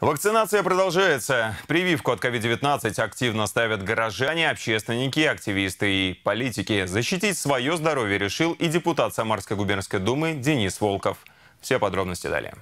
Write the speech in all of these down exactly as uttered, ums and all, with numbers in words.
Вакцинация продолжается. Прививку от ковид девятнадцать активно ставят горожане, общественники, активисты и политики. Защитить свое здоровье решил и депутат Самарской губернской думы Денис Волков. Все подробности далее.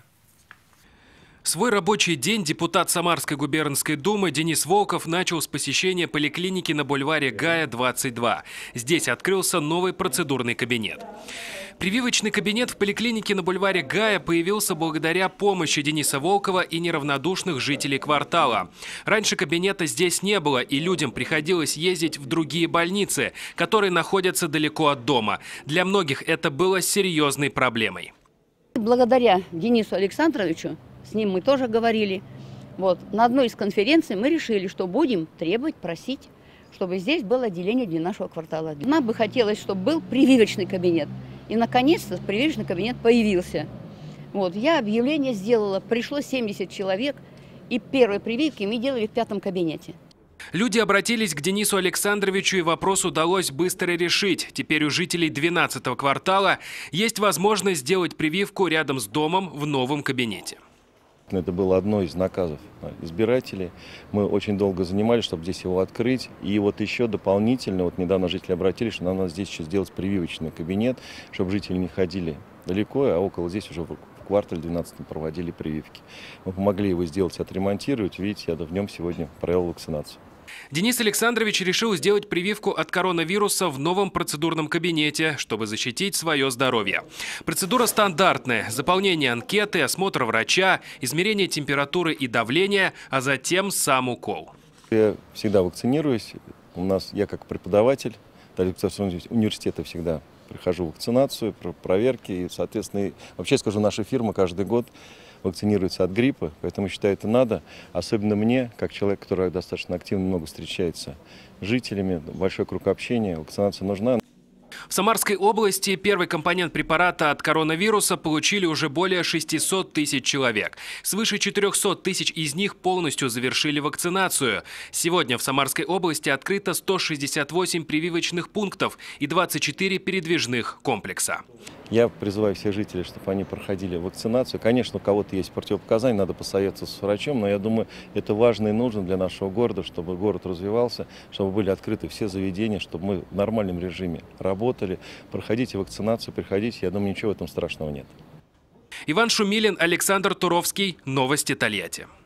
Свой рабочий день депутат Самарской губернской думы Денис Волков начал с посещения поликлиники на бульваре Гая, двадцать два. Здесь открылся новый процедурный кабинет. Прививочный кабинет в поликлинике на бульваре Гая появился благодаря помощи Дениса Волкова и неравнодушных жителей квартала. Раньше кабинета здесь не было, и людям приходилось ездить в другие больницы, которые находятся далеко от дома. Для многих это было серьезной проблемой. Благодаря Денису Александровичу, с ним мы тоже говорили, вот, на одной из конференций мы решили, что будем требовать, просить, чтобы здесь было отделение для нашего квартала. Нам бы хотелось, чтобы был прививочный кабинет. И, наконец-то, прививочный кабинет появился. Вот, я объявление сделала, пришло семьдесят человек, и первые прививки мы делали в пятом кабинете. Люди обратились к Денису Александровичу, и вопрос удалось быстро решить. Теперь у жителей двенадцатого квартала есть возможность сделать прививку рядом с домом в новом кабинете. Это было одно из наказов избирателей. Мы очень долго занимались, чтобы здесь его открыть. И вот еще дополнительно, вот недавно жители обратились, что надо здесь еще сделать прививочный кабинет, чтобы жители не ходили далеко, а около здесь уже в квартале двенадцатом проводили прививки. Мы помогли его сделать, отремонтировать. Видите, я в нем сегодня провел вакцинацию. Денис Александрович решил сделать прививку от коронавируса в новом процедурном кабинете, чтобы защитить свое здоровье. Процедура стандартная – заполнение анкеты, осмотр врача, измерение температуры и давления, а затем сам укол. Я всегда вакцинируюсь. У нас, я как преподаватель университета всегда прохожу вакцинацию, проверки. И, соответственно, вообще скажу, наша фирма каждый год вакцинируется от гриппа, поэтому считаю, это надо. Особенно мне, как человек, который достаточно активно много встречается с жителями, большой круг общения, вакцинация нужна. В Самарской области первый компонент препарата от коронавируса получили уже более шестисот тысяч человек. Свыше четырёхсот тысяч из них полностью завершили вакцинацию. Сегодня в Самарской области открыто сто шестьдесят восемь прививочных пунктов и двадцать четыре передвижных комплекса. Я призываю всех жителей, чтобы они проходили вакцинацию. Конечно, у кого-то есть противопоказания, надо посоветоваться с врачом, но я думаю, это важно и нужно для нашего города, чтобы город развивался, чтобы были открыты все заведения, чтобы мы в нормальном режиме работали. Проходите вакцинацию, приходите, я думаю, ничего в этом страшного нет. Иван Шумилин, Александр Туровский. Новости Тольятти.